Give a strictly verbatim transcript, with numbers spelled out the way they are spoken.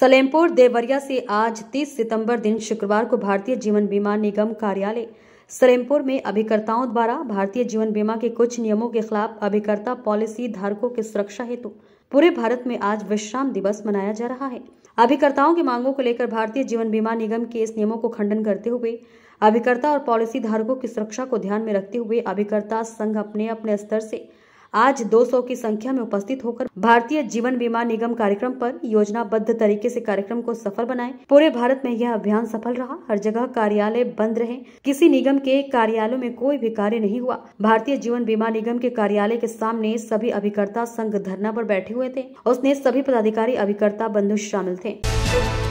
सलेमपुर देवरिया से आज तीस सितंबर दिन शुक्रवार को भारतीय जीवन बीमा निगम कार्यालय सलेमपुर में अभिकर्ताओं द्वारा भारतीय जीवन बीमा के कुछ नियमों के खिलाफ अभिकर्ता पॉलिसी धारकों की सुरक्षा हेतु पूरे भारत में आज विश्राम दिवस मनाया जा रहा है। अभिकर्ताओं की मांगों को लेकर भारतीय जीवन बीमा निगम के इस नियमों को खंडन करते हुए अभिकर्ता और पॉलिसी धारकों की सुरक्षा को ध्यान में रखते हुए अभिकर्ता संघ अपने अपने स्तर से आज दो सौ की संख्या में उपस्थित होकर भारतीय जीवन बीमा निगम कार्यक्रम पर योजनाबद्ध तरीके से कार्यक्रम को सफल बनाए। पूरे भारत में यह अभियान सफल रहा। हर जगह कार्यालय बंद रहे, किसी निगम के कार्यालयों में कोई भी कार्य नहीं हुआ। भारतीय जीवन बीमा निगम के कार्यालय के सामने सभी अभिकर्ता संघ धरना पर बैठे हुए थे। उसने सभी पदाधिकारी अभिकर्ता बंधु शामिल थे।